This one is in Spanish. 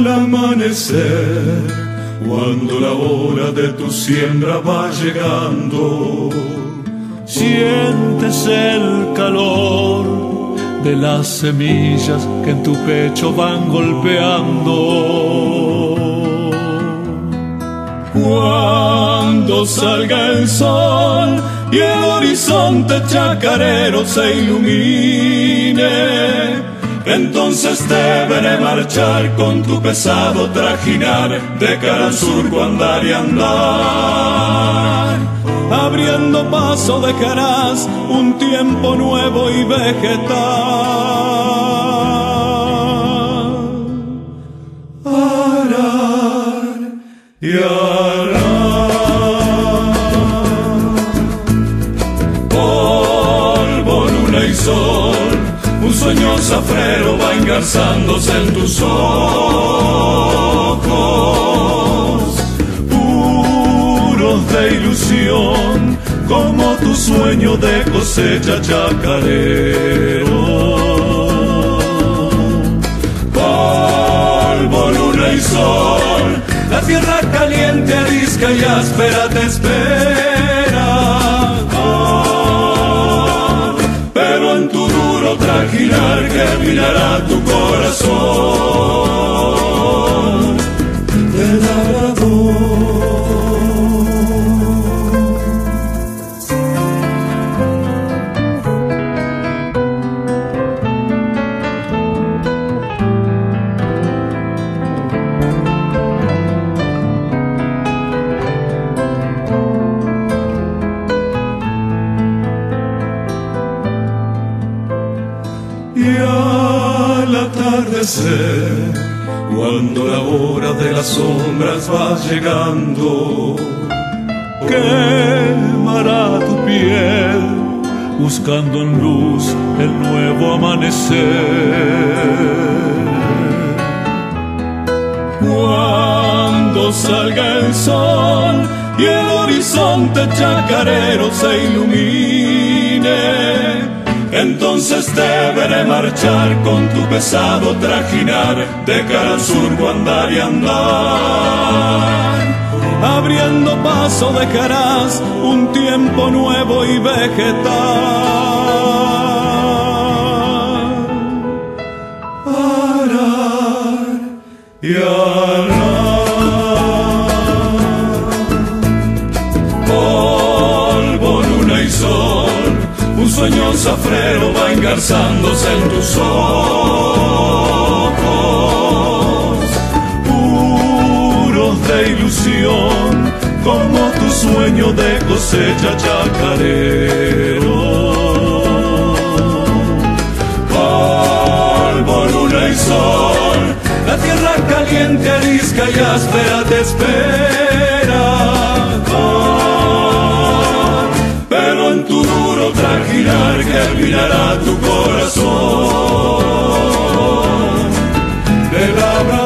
al amanecer, cuando la hora de tu siembra va llegando, sientes el calor de las semillas que en tu pecho van golpeando. Cuando salga el sol y el horizonte chacarero se ilumine, entonces te veré marchar con tu pesado trajinar, de cara al surco andar y andar. Abriendo paso dejarás un tiempo nuevo y vegetal. Arar y arar. Polvo, luna y sol, un sueño zafrero va engarzándose en tus ojos, puros de ilusión, como tu sueño de cosecha chacarero. Polvo, luna y sol, la tierra caliente, arisca y áspera te espera. Pero en tu duro trajinar germinará tu corazón de labrador. Y al atardecer, cuando la hora de las sombras va llegando, quemará tu piel buscando en luz el nuevo amanecer. Cuando salga el sol y el horizonte chacarero se ilumine, entonces te veré marchar con tu pesado trajinar, de cara al surco andar y andar. Abriendo paso dejarás un tiempo nuevo y vegetal. Arar y arar. Polvo, luna y sol, un sueño zafrero va engarzándose en tus ojos, puros de ilusión, como tu sueño de cosecha chacarero. Polvo, luna y sol, la tierra caliente, arisca y áspera te espera. Pero en tu duro trajinar germinará tu corazón de labrador.